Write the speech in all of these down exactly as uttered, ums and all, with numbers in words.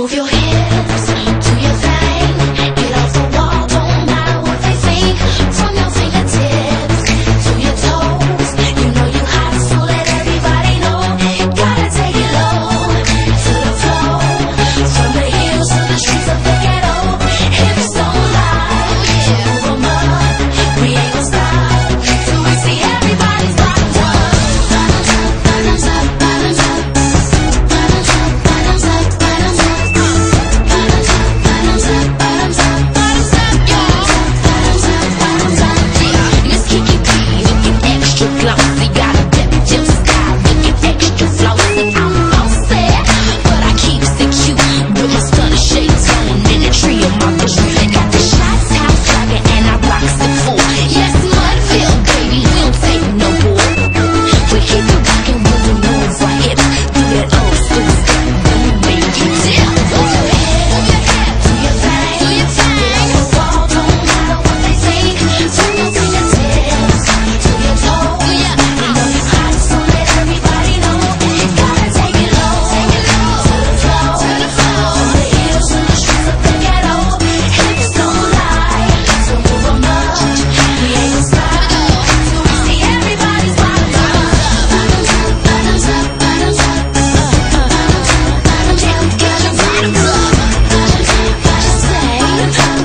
Move your hips, do your thing. Get off the wall, don't matter what they think. From your fingertips to your toes, you know you hot, so let everybody know. Gotta take it low to the floor. From the hills to the streets of the ghetto, hips don't lie, so move 'em up. We ain't gon' stop till we see everybody's bottoms up. Bottoms up, bottoms up, bottoms up. Bottoms up, bottoms up, bottoms up. Bottoms up, bottoms up, bottoms up, bottoms up, y'all. Bottoms up, bottoms up, yeah. Miss Kiki P, looking extra glossy, got a baby Jim style, looking extra flossy. I'm bossy, but I keep it cute with my stunner shades on in the tree of my vision. Got the shots house swagger and I rocks it full. Yes, Mudville, baby, we don't take no bull. We keep it rockin' when we move our hips. Do that old school step when we make it dip. Move your head, move your head, do your thing, do your thing. Get off the wall, don't matter what they think. From your fingertips to your toes, you know you hot, so let everybody know. Gotta take it low, take it low to the floor, to the floor. From the hills to the streets of the ghetto, hips don't lie, so move 'em up. We ain't gon' stop till we see everybody's bottoms up. Bottoms up, bottoms up, bottoms up. Bottoms up, bottoms up, get your bottoms up. Bottoms up, what you say? Bottoms up,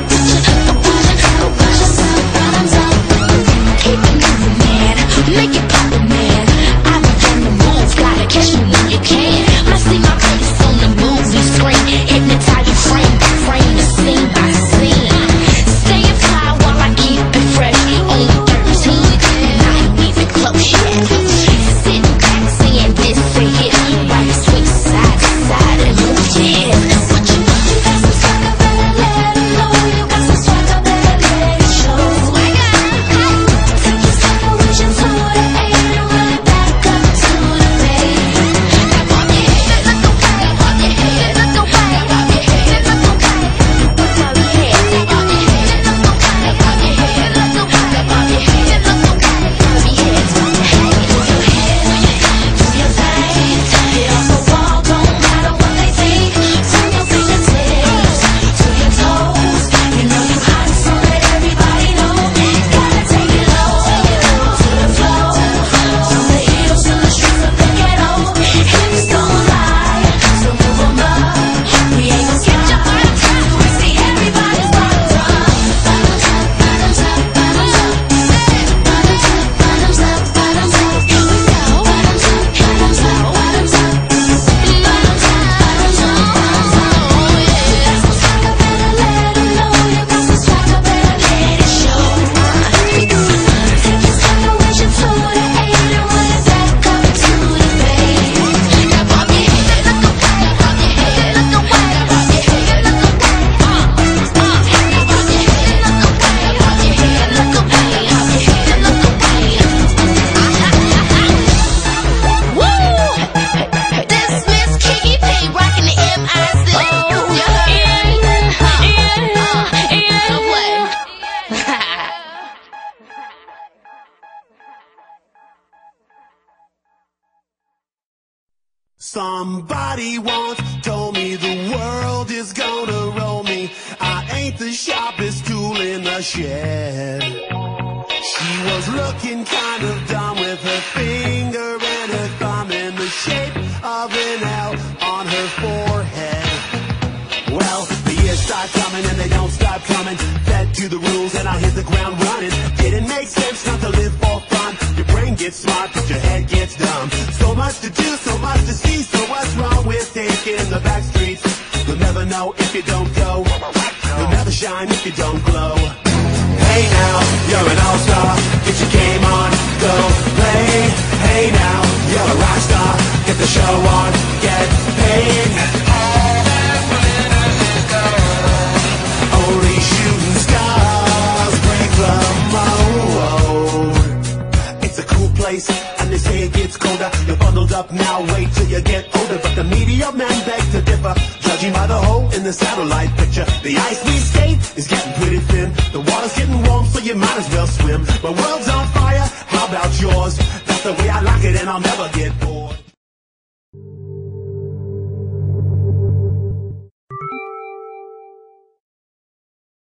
bottoms up, bottoms up. Keep it moving, man. Make it poppin', man. I be on the move, gotta catch me when you can. I see my face on the movie screen, hypnotize you frame by frame, and scene by scene. Staying fly while I keep it fresh. Only thirteen, and I ain't even close yet. Sitting back saying this and hit, right switch side to side and move your head. What you want? You got some swagger, better let 'em know. You got some swagger, better let it show. Swagger, take your swagger with you to the eight and run it back up to the base. Now bob your head, look away, bob your head, look away, bob your head, look away, bob your head, bob your head, look away, bob your head, look away, bob your head, look away, bob your head. Hey, move your head, do your thing. Get off the wall, don't matter what they think. From your fingertips to your toes, you know you hot, so let everybody know. Gotta take it low to the floor. From the hills to the streets of the ghetto, hips don't lie, so move 'em up. We ain't gon' skip your bottoms up till we see everybody's bottoms up. Bottoms up, bottoms up, bottoms up. Bottoms up, bottoms up, bottoms up. Here we go. Bottoms up, bottoms up, bottoms up. Bottoms up, bottoms up, bottoms up. You got some swagger, better let 'em know. You got some swagger, better let it show. Take your swagger with you to the eight and run it back up to the base. Now bob your head, look away, bob your head, look away, bob your head, look away. Uh, uh. Now bob your head, look away, bob your head, look away, bob your head, look away. Woo! This Miss Kiki P rocking the M I C. Don't play. Somebody once told me the world is gonna roll me. I ain't the sharpest tool in the shed. She was looking kind of dumb with her finger and her thumb in the shape of an L on her forehead. Well, the years start coming and they don't stop coming. Fed to the rules and I hit the ground running. Didn't make sense not to live for fun. Your brain gets smart but your head gets dumb. So much to do, so much to see. So what's wrong with taking the back streets? You'll never know if you don't go. You'll never shine if you don't glow. Hey now, you're an all-star. Get your game on, go play. Hey now, you're a rock star. Get the show on, get paid. Only shooting stars break the mold. It's a cool place, and they say it gets colder. You're bundled up now, wait till you get older. But the media men beg to differ, judging by the hole in the satellite picture. The ice we skate is getting pretty thin. The water's getting warm, so you might as well swim. My world's on fire, how about yours? That's the way I like it, and I'll never get bored.